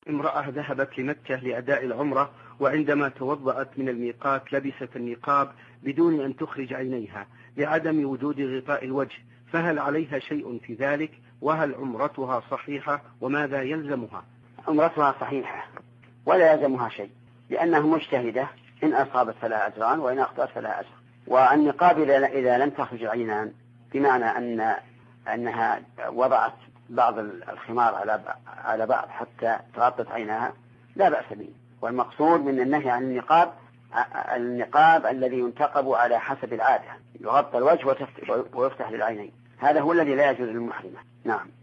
امرأة ذهبت لمكة لأداء العمرة، وعندما توضأت من الميقات لبست النقاب بدون أن تخرج عينيها لعدم وجود غطاء الوجه، فهل عليها شيء في ذلك؟ وهل عمرتها صحيحة؟ وماذا يلزمها؟ عمرتها صحيحة ولا يلزمها شيء، لأنها مجتهدة، إن أصابت فلها أجران وإن أخطأت فلها أجر. والنقاب إذا لم تخرج العينان بمعنى أنها وضعت بعض الخمار على بعض حتى تغطت عيناها لا بأس به. والمقصود من النهي عن النقاب الذي ينتقب على حسب العادة، يغطى الوجه ويفتح للعينين، هذا هو الذي لا يجوز للمحرمة. نعم.